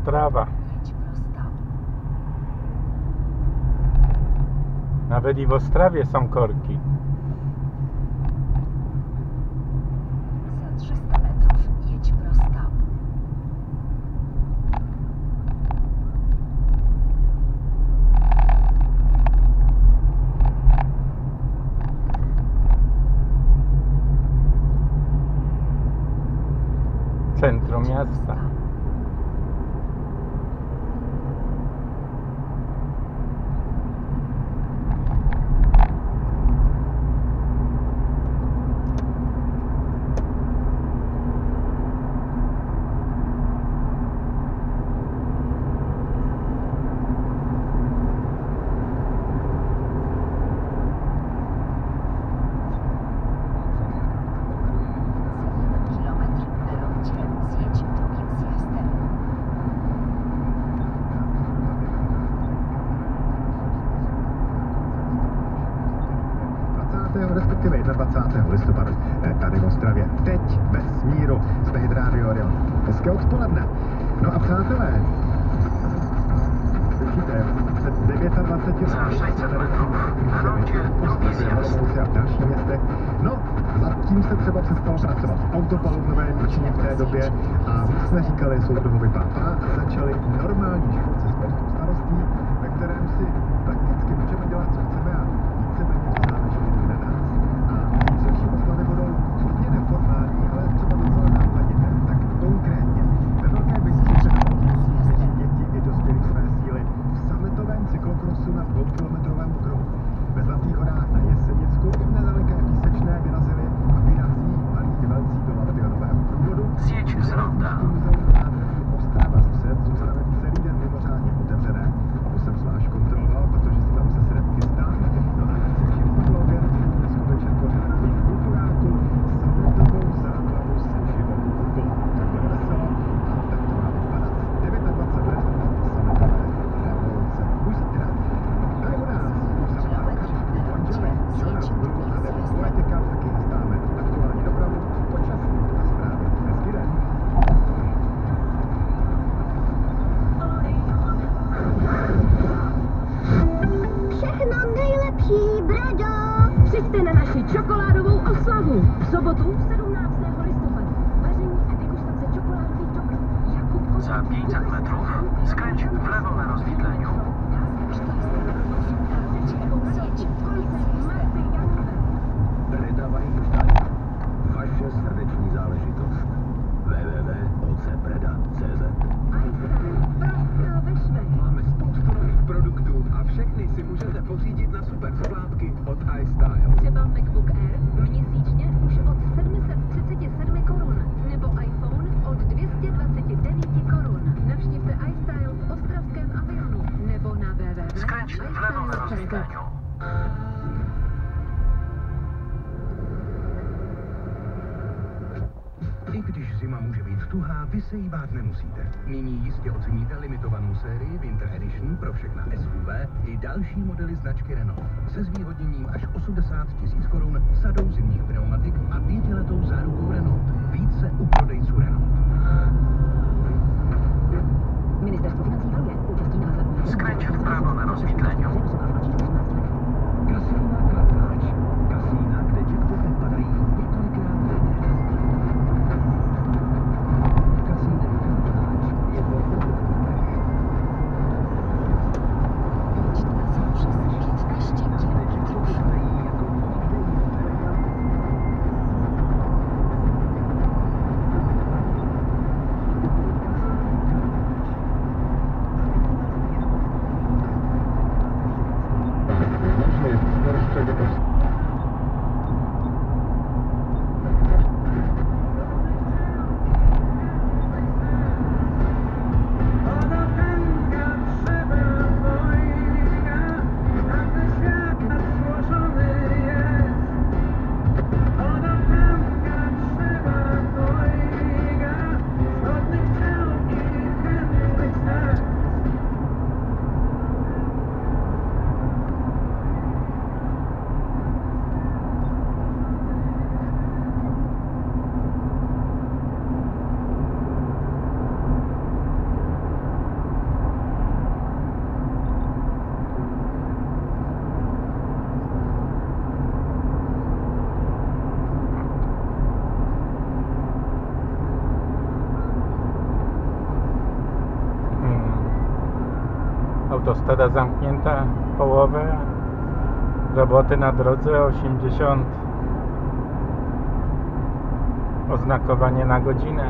Ostrava. Nawet i w Ostrawie są korki. Za 300 metrów jedź prosto. Centrum miasta. Respektive 21. listopadu tady v Ostravě. Teď bez smíru jsme Hydrádio Orion. Hezké odpoledne. No a přátelé, slyšíte, před 29 Za 600 metrů v frontě do Zjazd. a v dalších městech. No, zatím se třeba přestalo pracovat autopalubnové ničení v té době a my jsme říkali, jsou toho vypápá a začali normální život se spoustou starostí, ve kterém si prakticky můžeme dělat, co chceme a víceméně to záleží na nás. A zítřejší oslavy budou hodně neformální, ale třeba docela nápadité. Tak konkrétně, ve Velké Bystřici děti i dospělí své síly v sametovém cyklokrosu na 2kilometrovém okruhu. Ve Zlatých horách na Jesenicku i v nedaleké Písečné vyrazili a vyrazí malí velcí do Lavionového průvodu. Sjeď z ronda. Ostrava střed zůstane celý den mimořádně otevřené. To jsem zvlášť kontroloval, protože si tam se srep chystá. No a chci všimnout bloger, skutečně pořádný kulturáku, sametovou zábavu se živou hudbou. Tak bude veselo a tak to má vypadat. 29 let sametové revoluce. Už zítra. Tady u nás už zamáka Bonjovi, Jonas Blue a nebo Poetika taky chystáme. Aktuální dopravu, počasí a zprávy. Hezký den. Všechno nejlepší, Bredo! Přijďte na naši čokoládovou oslavu v sobotu 17. listopadu. Vaření a degustace čokoládových dobrů. Jakub Za 500 metrů skręć w lewo na rozwidleniu. Tady dávají poštání. Vaše srdeční záležitost. www.ocpreda.cz Máme spoustu nových produktů a všechny si můžete pořídit na super splátky od iStyle. Třeba MacBook Air měsíčně už od 737 korun nebo iPhone od 229 korun. Navštivte iStyle v ostravském Avionu nebo na Skręć w lewo na rozwidleniu. I když zima může být tuhá, vy se jí bát nemusíte. Nyní jistě oceníte limitovanou sérii Winter Edition pro všechna SUV i další modely značky Renault. Se zvýhodněním až 80 000 korun, sadou zimních pneumatik a 5letou zárukou Renault. Více u prodejců Renault. Ministerstvo financí valuje účastí na hazardních Skręć w prawo na rozwidleniu. Kasína Kartáč. Kasína, kde jackpoty padají několikrát denně. Kasína Kartáč je ve Přes 15 kilometrů. autostrada zamknięta połowę, roboty na drodze 80, oznakowanie na godzinę.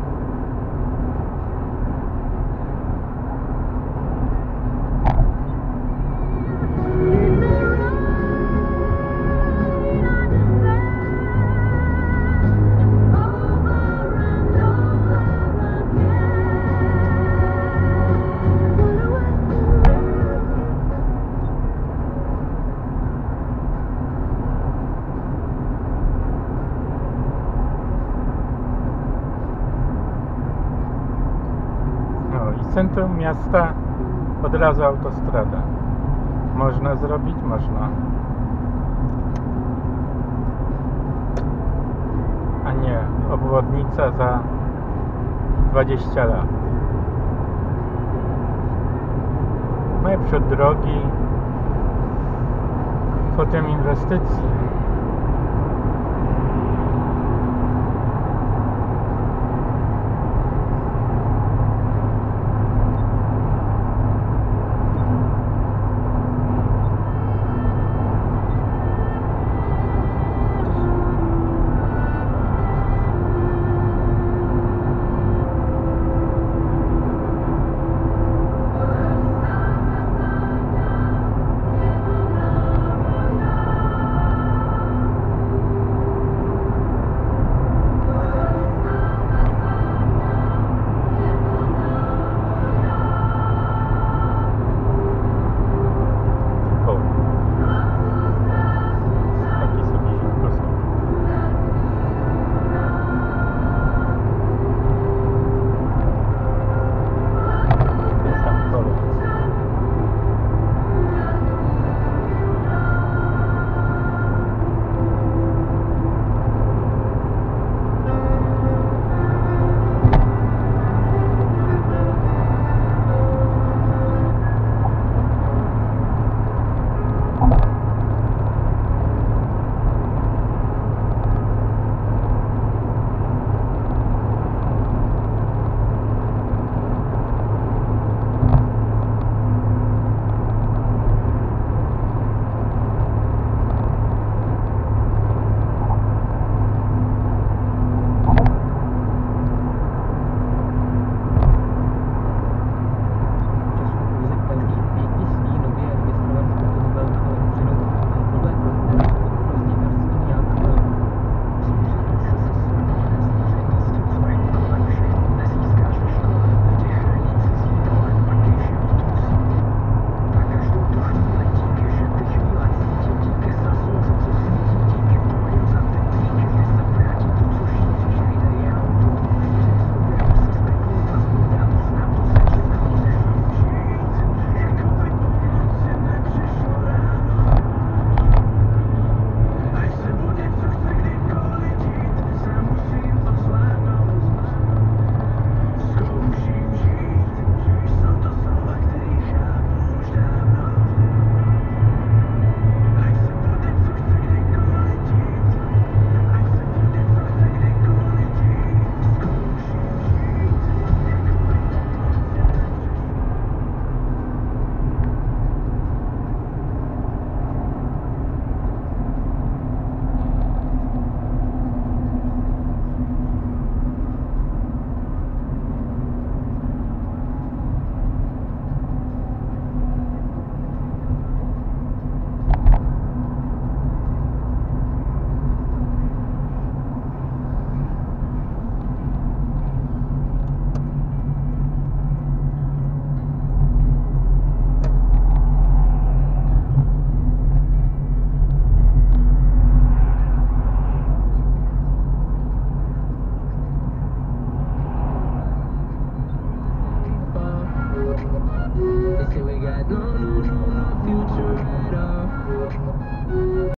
Z centrum miasta od razu autostrada. Można zrobić? Można. A nie obwodnica za 20 lat. Najpierw drogi, potem inwestycje.